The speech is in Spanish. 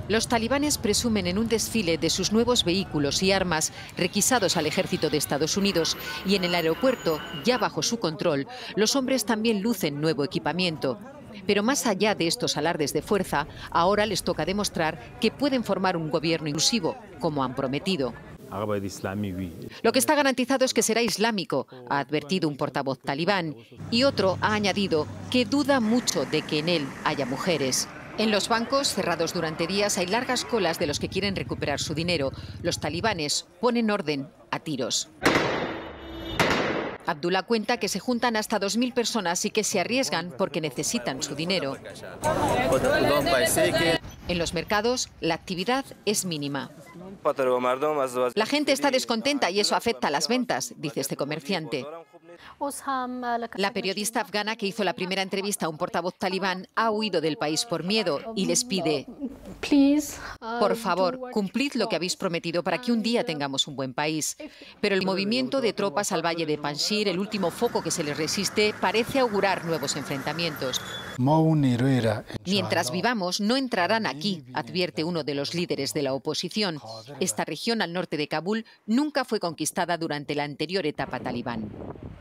Los talibanes presumen en un desfile de sus nuevos vehículos y armas requisados al ejército de Estados Unidos, y en el aeropuerto, ya bajo su control, los hombres también lucen nuevo equipamiento. Pero más allá de estos alardes de fuerza, ahora les toca demostrar que pueden formar un gobierno inclusivo, como han prometido. Lo que está garantizado es que será islámico, ha advertido un portavoz talibán, y otro ha añadido que duda mucho de que en él haya mujeres. En los bancos, cerrados durante días, hay largas colas de los que quieren recuperar su dinero. Los talibanes ponen orden a tiros. Abdullah cuenta que se juntan hasta 2000 personas y que se arriesgan porque necesitan su dinero. En los mercados, la actividad es mínima. La gente está descontenta y eso afecta a las ventas, dice este comerciante. La periodista afgana que hizo la primera entrevista a un portavoz talibán ha huido del país por miedo y les pide: por favor, cumplid lo que habéis prometido para que un día tengamos un buen país. Pero el movimiento de tropas al valle de Panjshir, el último foco que se les resiste, parece augurar nuevos enfrentamientos. Mientras vivamos, no entrarán aquí, advierte uno de los líderes de la oposición. Esta región al norte de Kabul nunca fue conquistada durante la anterior etapa talibán.